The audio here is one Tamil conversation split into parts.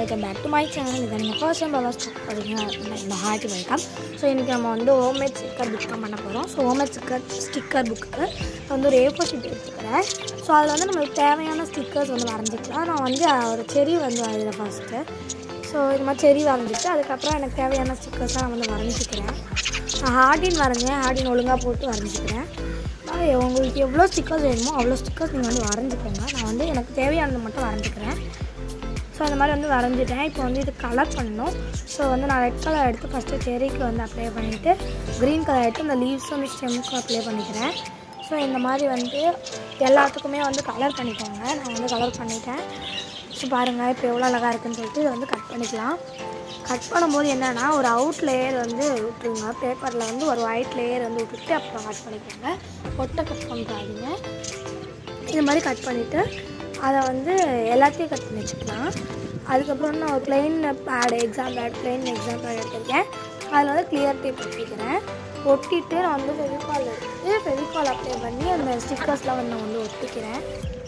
welcome back to my channel. If you are first time the hearty welcome. So இன்னைக்கு நம்ம வந்து ஹோம்மேட் ஸ்டிக்கர் புக் தான் பண்ண போறோம். ஸோ ஹோம்மேட் ஸ்டிக்கர் புக்கு வந்து ஒரு A4 ஷீட் எடுத்துக்கிறேன். ஸோ அதில் வந்து நம்மளுக்கு தேவையான ஸ்டிக்கர்ஸ் வந்து வரைஞ்சிக்கலாம். நான் வந்து ஒரு செரி வந்து வரைகிறேன் ஃபஸ்ட்டு. ஸோ இது மாதிரி செரி வரைஞ்சிட்டு அதுக்கப்புறம் எனக்கு தேவையான ஸ்டிக்கர்ஸ்லாம் நான் வந்து வரைஞ்சிக்கிறேன். நான் ஹார்டின் வரைஞ்சேன், ஹார்டின் ஒழுங்காக போட்டு வரைஞ்சிக்கிறேன். உங்களுக்கு எவ்வளோ ஸ்டிக்கர்ஸ் வேணுமோ அவ்வளோ ஸ்டிக்கர்ஸ் நீங்கள் வந்து வரைஞ்சிக்கோங்க. நான் வந்து எனக்கு தேவையானது மட்டும் வரைஞ்சிக்கிறேன். ஸோ அந்த மாதிரி வந்து வரைஞ்சிட்டேன். இப்போ வந்து இது கலர் பண்ணணும். ஸோ வந்து நான் ரெட் கலர் எடுத்து ஃபஸ்ட்டு செரிக்கு வந்து அப்ளை பண்ணிவிட்டு க்ரீன் கலர் எடுத்து இந்த லீவ்ஸ் வந்து ஸ்டெம்முக்கு அப்ளை பண்ணிக்கிறேன். ஸோ இந்த மாதிரி வந்து எல்லாத்துக்குமே வந்து கலர் பண்ணிக்கோங்க. நான் வந்து கலர் பண்ணிட்டேன். ஸோ பாருங்கள் இப்போ எவ்வளோ அழகாக இருக்குதுன்னு சொல்லிட்டு இதை வந்து கட் பண்ணிக்கலாம். கட் பண்ணும்போது என்னென்னா ஒரு அவுட் லேயர் வந்து விட்டுருங்க. பேப்பரில் வந்து ஒரு ஒயிட் லேயர் வந்து விட்டுட்டு அப்புறம் கட் பண்ணிக்கோங்க. ஒட்டை கட் பண்ணுறாதீங்க. இது மாதிரி கட் பண்ணிவிட்டு அதை வந்து எல்லாத்தையும் கட் பண்ணி வச்சுக்கலாம். அதுக்கப்புறம் நான் ஒரு பிளெயின் பேட் எக்ஸாம் பேட் எடுத்திருக்கேன். அதில் வந்து கிளியர் டேப் ஒட்டிக்கிறேன். ஒட்டிட்டு நான் வந்து ஃபெவிகால் எடுத்து ஃபெவிகால் அப்ளை பண்ணி அந்த ஸ்டிக்கர்ஸ்லாம் வந்து நான் வந்து ஒட்டிக்கிறேன்.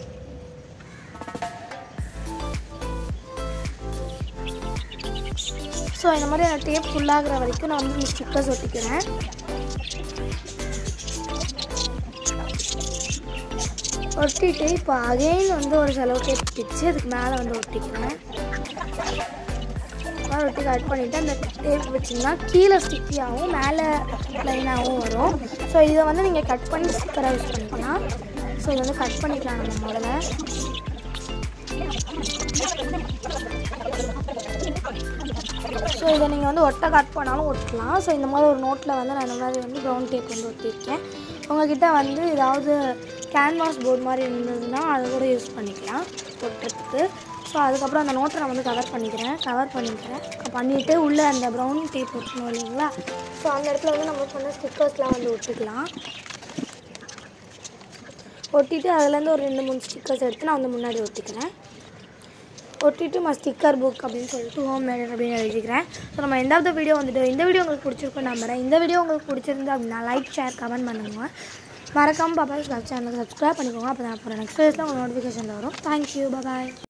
ஸோ இந்த மாதிரி அந்த டேப் ஃபுல்லாகிற வரைக்கும் நான் வந்து இந்த ஸ்டிக்கர்ஸ் ஒட்டிக்கிறேன். ஒட்டிட்டு இப்போ அகைன் வந்து ஒரு செலவு டேப் பிடிச்சி அதுக்கு மேலே வந்து ஒட்டிக்கிறேன். ஒட்டி கட் பண்ணிவிட்டு அந்த டேப் வச்சிங்கன்னா கீழே ஸ்டிக்கியாகவும் மேலே ப்ளைனாகவும் வரும். ஸோ இதை வந்து நீங்கள் கட் பண்ணி ஸ்டிக்கராக யூஸ் பண்ணிக்கலாம். ஸோ இதை வந்து கட் பண்ணிக்கலாம் நம்ம முதல்ல. ஸோ இதை நீங்கள் வந்து ஒட்டை கட் பண்ணாலும் ஒட்டலாம். ஸோ இந்த மாதிரி ஒரு நோட்டில் வந்து நான் இந்த மாதிரி வந்து ப்ரௌன் டேப் வந்து ஒட்டியிருக்கேன். உங்கள்கிட்ட வந்து ஏதாவது கேன்வாஸ் போர்டு மாதிரி இருந்ததுன்னா அதை கூட யூஸ் பண்ணிக்கலாம் ஒட்டுறதுக்கு. ஸோ அதுக்கப்புறம் அந்த நோட்டை நான் வந்து கவர் பண்ணிவிட்டு உள்ளே அந்த ப்ரௌன் டேப் ஒட்டணும் இல்லைங்களா? ஸோ அந்த இடத்துல வந்து நம்மளுக்கு வந்து ஸ்டிக்கர்ஸ்லாம் வந்து ஒட்டிக்கலாம். ஒட்டிட்டு அதுலேருந்து ஒரு 2-3 ஸ்டிக்கர்ஸ் எடுத்து நான் வந்து முன்னாடி ஒட்டிக்கிறேன். ஒட்டிட்டு ஸ்டிக்கர் புக் அப்படின்னு சொல்லிட்டு ஹோம்மேட் அப்படின்னு எழுதிக்கிறேன். ஸோ நம்ம இந்த வீடியோ உங்களுக்கு பிடிச்சிருக்கும் நம்புறேன். இந்த வீடியோ உங்களுக்கு பிடிச்சிருந்து அப்படின்னா லைக், ஷேர், கமெண்ட் பண்ணுங்க. மறக்காமல் பாப்பா சேனலுக்கு சப்ஸ்கிரைப் பண்ணிக்கோங்க. அப்போ தான் அப்புறம் நெக்ஸ்ட் வீடியோஸில் உங்களுக்கு நோட்டிஃபிகேஷன் வரும். தேங்க்யூ, பாய்.